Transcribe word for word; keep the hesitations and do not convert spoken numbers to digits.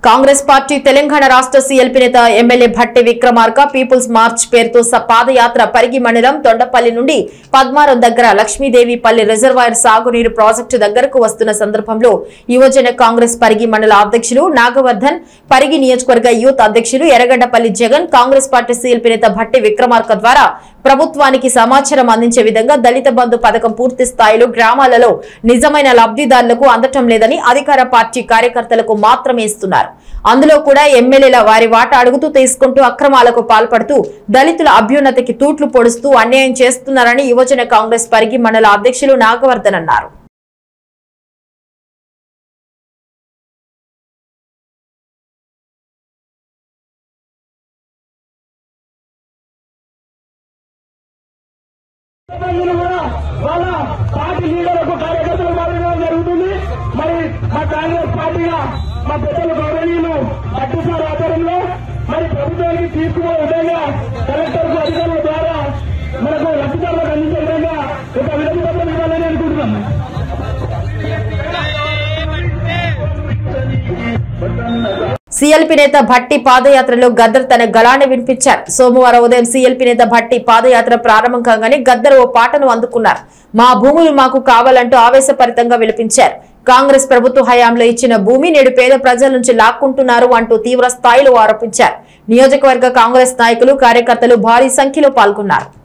Congress party Telangana రాష్ట్ర CLP నేత MLA Bhatti Vikramarka people's march పేరుతో పాదయాత్ర పరిగి మండలం తొండపల్లి నుండి పద్మారం దగ్గర లక్ష్మీదేవి పల్లి రిజర్వాయర్ సాగునీరు ప్రాజెక్టు దగ్గరకు వస్తున్న సందర్భంలో యువజన కాంగ్రెస్ పరిగి మండల అధ్యక్షులు నాగవర్ధన్, పరిగి నియోజకవర్గ యూత్ అధ్యక్షులు Erragaddapalli Jagan, Congress party CLP నేత భట్టి విక్రమార్క ద్వారా ప్రభుత్వానికి సమాచారం అందించే విధంగా దళిత బంధు పథకం పూర్తి స్థాయిలో గ్రామాలలో నిజమైన లబ్ధిదారులకు అందటం లేదని అధికార పార్టీ కార్యకర్తలకు మాత్రమే ఇస్తున్నారు. అందులో కూడా ఎమ్మెల్యేల వారి వాటా అడుగుతూ తీసుకుంటూ అక్రమాలకు పాల్పడుతూ దళితుల అభ్యున్నతికి తూట్లు పొడుస్తూ అన్యాయం చేస్తున్నారని యువజన కాంగ్రెస్ పరిగి మండల అధ్యక్షులు నాగవర్ధన్ అన్నారు. వాళ్ళ పార్టీ లీడర్లకు కార్యకర్తలు పాల్గొనడం జరుగుతుంది. మరి మా కాంగ్రెస్ పార్టీగా మా పెద్దల గౌరవనీయులు భట్టి సార్ ఆధ్వర్యంలో మరి ప్రభుత్వానికి తీసుకునే విధంగా కలెక్టర్ కు అధికారుల ద్వారా మనకు లబ్ధిదారులకు అందించే విధంగా ఒక విధి పత్రం ఇవ్వాలని అనుకుంటున్నాం. సీఎల్పీ నేత భట్టి పాదయాత్రలో గద్దర్ తన గళాన్ని వినిపించారు. సోమవారం ఉదయం సీఎల్పీ నేత భట్టి పాదయాత్ర ప్రారంభం కాగానే గద్దర్ ఓ పాటను అందుకున్నారు. మా భూములు మాకు కావాలంటూ ఆవేశపరితంగా విలపించారు. కాంగ్రెస్ ప్రభుత్వ హయాంలో ఇచ్చిన భూమి నేడు పేద ప్రజల నుంచి లాక్కుంటున్నారు అంటూ తీవ్ర స్థాయిలో ఆరోపించారు. నియోజకవర్గ కాంగ్రెస్ నాయకులు, కార్యకర్తలు భారీ సంఖ్యలో పాల్గొన్నారు.